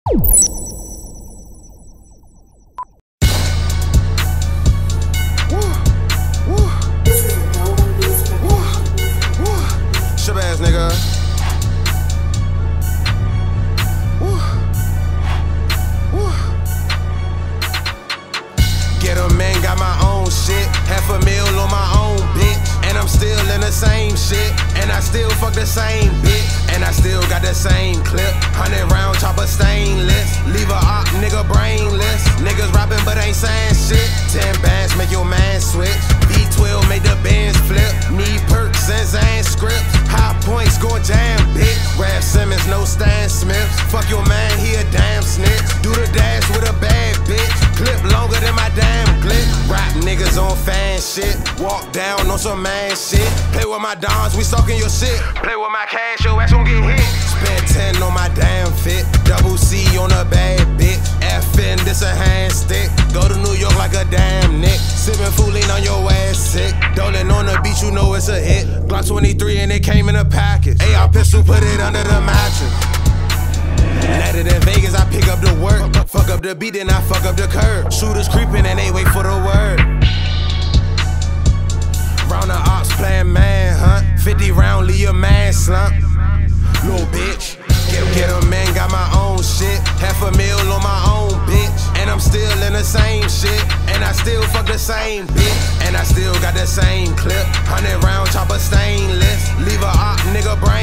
Shabazz, nigga. Get a man, got my own shit. $500,000 on my own bitch. And I'm still in the same shit. And I still fuck the same bitch. And I still got the same clip. 100 round chopper stainless. Leave a op nigga brainless. Niggas rapping but ain't saying shit. 10 bands make your man switch. V12 make the bands flip. Need perks and Zan scripts. High points go jam, bitch. Rap Simmons, no Stan Smith. Fuck your man, he a damn snitch. Do the dash with a bad bitch. Clip longer than my damn clip. Rap niggas on fan shit. Walk down on some man shit. Play with my dons, we stalking your shit. Play with my cash, your ass gon' get hit. Spend 10 on my damn fit. Double C on a bad bitch. FN, this a hand stick. Go to New York like a damn Nick. Sippin' fooling on your ass sick. Dolin' on the beach, you know it's a hit. Glock 23 and it came in a package. AR pistol, put it under the mattress. Landed in Vegas, I pick up the work. Fuck up the beat, then I fuck up the curb. Shooters creeping and they wait for the word. Round the ops playing manhunt. 50 round, leave your man slump. Little bitch, get a man, got my own shit. $500,000 on my own bitch. And I'm still in the same shit. And I still fuck the same bitch. And I still got the same clip. 100 round chopper stainless. Leave a op nigga brain.